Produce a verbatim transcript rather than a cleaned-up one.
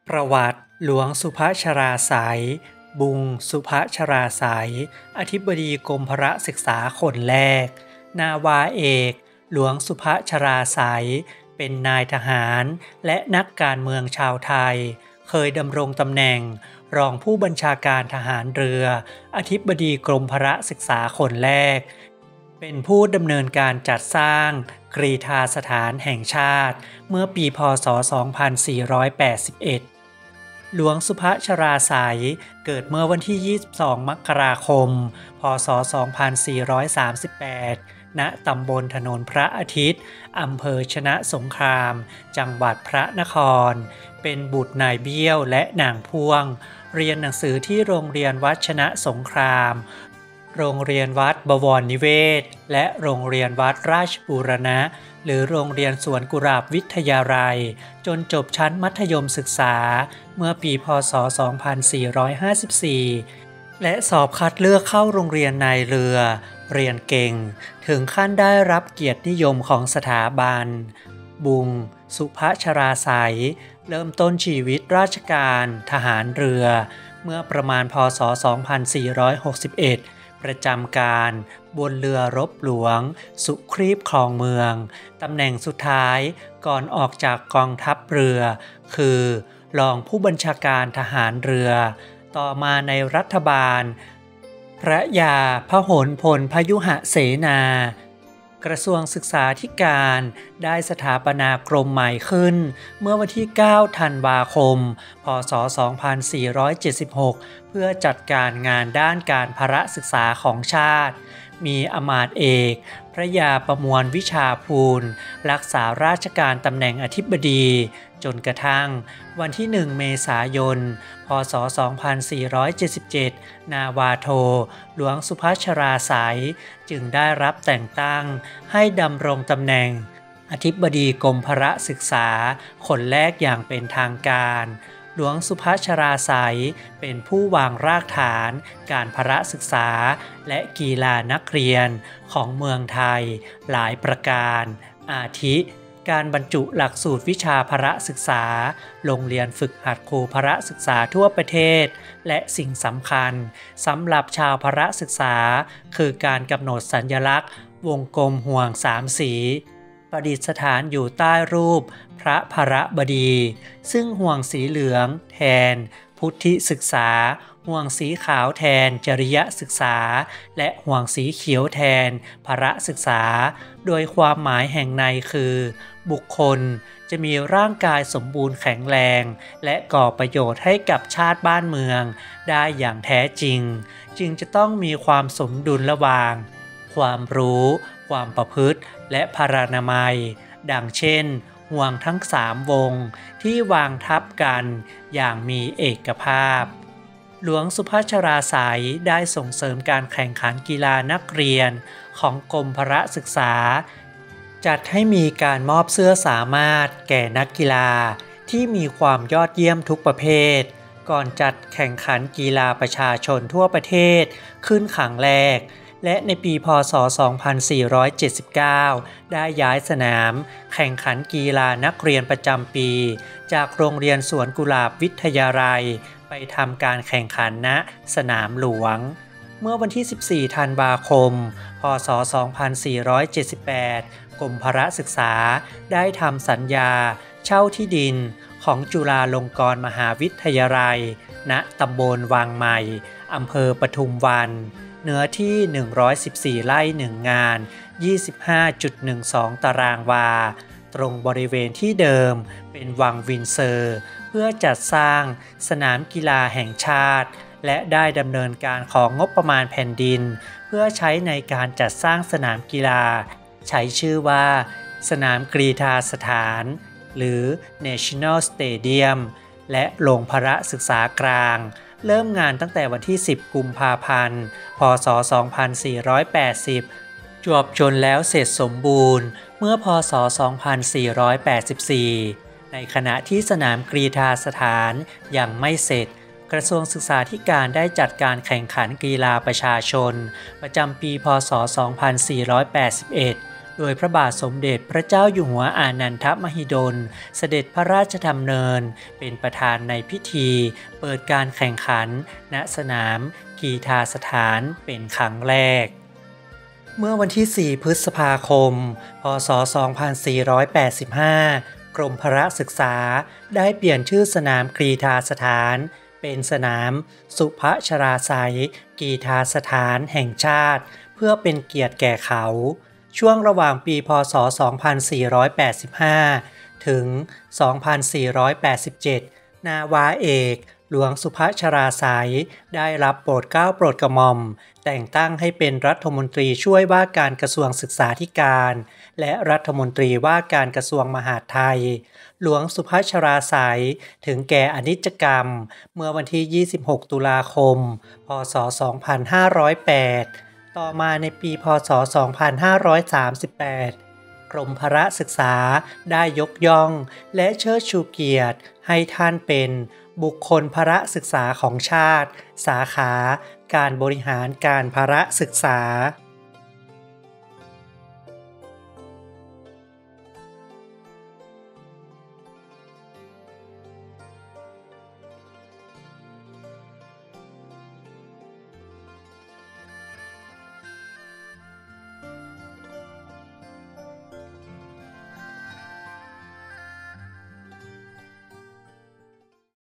ประวัติหลวงสุภชราไสย บุง สุภชราไสย อธิบดีกรมพระศึกษาคนแรก นาวาเอก หลวงสุภชราไสย เป็นนายทหารและนักการเมืองชาวไทย เคยดำรงตำแหน่งรองผู้บัญชาการทหารเรือ อธิบดีกรมพระศึกษาคนแรก เป็นผู้ดำเนินการจัดสร้างกรีฑาสถานแห่งชาติเมื่อปีพ.ศ. สองพันสี่ร้อยแปดสิบเอ็ด หลวงสุภชราไสยเกิดเมื่อวันที่ ยี่สิบสอง มกราคม พ.ศ. สองพันสี่ร้อยสามสิบแปด ณ ตำบลถนนพระอาทิตย์ อำเภอชนะสงคราม จังหวัดพระนคร เป็นบุตรนายเบี้ยวและนางพ่วง เรียนหนังสือที่โรงเรียนวัดชนะสงคราม โรงเรียนวัดบวรนิเวศ และโรงเรียนวัดราชบูรณะ หรือโรงเรียนสวนกุหลาบวิทยาลัย จนจบชั้นมัธยมศึกษาเมื่อปีพ.ศ. สองพันสี่ร้อยห้าสิบสี่ และสอบคัดเลือกเข้าโรงเรียนนายเรือ เรียนเก่ง ถึงขั้นได้รับเกียรตินิยมของสถาบัน บุง สุภชราไสย เริ่มต้นชีวิตราชการทหารเรือ เมื่อประมาณพ.ศ. สองพันสี่ร้อยหกสิบเอ็ด ประจำการบนเรือรบหลวง สุครีบครองเมือง ตำแหน่งสุดท้ายก่อนออกจากกองทัพเรือ คือรองผู้บัญชาการทหารเรือ ต่อมาในรัฐบาลพระยาพหลพลพยุหเสนา กระทรวงศึกษาธิการได้สถาปนากรมใหม่ขึ้นเมื่อวันที่ เก้า ธันวาคม พ.ศ. สองพันสี่ร้อยเจ็ดสิบหก เพื่อจัดการงานด้านการพระศึกษาของชาติ มีอมาตย์เอกพระยาประมวลวิชาภูลรักษาราชการตำแหน่งอธิบดี จนกระทั่งวันที่ หนึ่ง เมษายน พ.ศ. สองพันสี่ร้อยเจ็ดสิบเจ็ด นาวาโทหลวงสุภชราไสยจึงได้รับแต่งตั้งให้ดำรงตำแหน่งอธิบดีกรมพระศึกษาคนแรกอย่างเป็นทางการหลวงสุภชราไสยเป็นผู้วางรากฐานการพระศึกษาและกีฬานักเรียนของเมืองไทยหลายประการ อาทิ การบรรจุหลักสูตรวิชาพระศึกษาโรงเรียนฝึกหัดครูพระศึกษาทั่วประเทศและสิ่งสำคัญสำหรับชาวพระศึกษาคือการกำหนดสัญลักษณ์วงกลมห่วงสามสีประดิษฐานอยู่ใต้รูปพระพระบดีซึ่งห่วงสีเหลืองแทนพุทธิศึกษาห่วงสีขาวแทนจริยศึกษาและห่วงสีเขียวแทนพระศึกษาโดยความหมายแห่งในคือบุคคลจะมีร่างกายสมบูรณ์แข็งแรงและก่อประโยชน์ให้กับชาติบ้านเมืองได้อย่างแท้จริงจึงจะต้องมีความสมดุลระหว่างความรู้ความประพฤติและพรรณนามัยดังเช่นห่วงทั้งสามวงที่วางทับกันอย่างมีเอกภาพหลวงสุภชราไสยได้ส่งเสริมการแข่งขันกีฬานักเรียนของกรมพระศึกษาจัดให้มีการมอบเสื้อสามารถแก่นักกีฬาที่มีความยอดเยี่ยมทุกประเภทก่อนจัดแข่งขันกีฬาประชาชนทั่วประเทศขึ้นครั้งแรกและในปีพ.ศ. สองพันสี่ร้อยเจ็ดสิบเก้า ได้ย้ายสนามแข่งขันกีฬานักเรียนประจำปีจากโรงเรียนสวนกุหลาบวิทยาลัยไปทำการแข่งขันณสนามหลวงเมื่อวันที่ สิบสี่ ธันวาคม พ.ศ. สองพันสี่ร้อยเจ็ดสิบแปด กรมพระศึกษาได้ทำสัญญาเช่าที่ดินของจุฬาลงกรณ์มหาวิทยาลัยณตำบลวังใหม่อำเภอปทุมวันเนื้อที่ หนึ่งร้อยสิบสี่ ไร่ หนึ่ง งาน ยี่สิบห้าจุดหนึ่งสอง ตารางวาตรงบริเวณที่เดิมเป็นวังวินเซอร์เพื่อจัดสร้างสนามกีฬาแห่งชาติและได้ดำเนินการของงบประมาณแผ่นดินเพื่อใช้ในการจัดสร้างสนามกีฬาใช้ชื่อว่าสนามกรีฑาสถานหรือ National Stadium และโรงพระศึกษากลางเริ่มงานตั้งแต่วันที่ สิบ กุมภาพันธ์ พ.ศ. สองพันสี่ร้อยแปดสิบจวบจนแล้วเสร็จสมบูรณ์เมื่อพ.ศ. สองพันสี่ร้อยแปดสิบสี่ในขณะที่สนามกรีฑาสถานยังไม่เสร็จกระทรวงศึกษาธิการได้จัดการแข่งขันกีฬาประชาชนประจำปีพ.ศ. สองพันสี่ร้อยแปดสิบเอ็ดโดยพระบาทสมเด็จพระเจ้าอยู่หัวอานันทมหิดลเสด็จพระราชดำเนินเป็นประธานในพิธีเปิดการแข่งขันณสนามกีฬาสถานเป็นครั้งแรกเมื่อวันที่สี่พฤษภาคมพ.ศ. สองพันสี่ร้อยแปดสิบห้ากรมพละศึกษาได้เปลี่ยนชื่อสนามกีฬาสถานเป็นสนามสุภชราไสยกีฬาสถานแห่งชาติเพื่อเป็นเกียรติแก่เขาช่วงระหว่างปีพ.ศ. สองพันสี่ร้อยแปดสิบห้าถึง สองพันสี่ร้อยแปดสิบเจ็ด นาวาเอกหลวงสุภชราไสยได้รับโปรดเกล้าโปรดกระหม่อมแต่งตั้งให้เป็นรัฐมนตรีช่วยว่าการกระทรวงศึกษาธิการและรัฐมนตรีว่าการกระทรวงมหาดไทยหลวงสุภชราไสยถึงแก่อนิจกรรมเมื่อวันที่ยี่สิบหกตุลาคมพ.ศ. สองพันห้าร้อยแปดต่อมาในปีพ.ศ. สองพันห้าร้อยสามสิบแปดกรมพละศึกษาได้ยกย่องและเชิดชูเกียรติให้ท่านเป็นบุคคลพละศึกษาของชาติสาขาการบริหารการพละศึกษา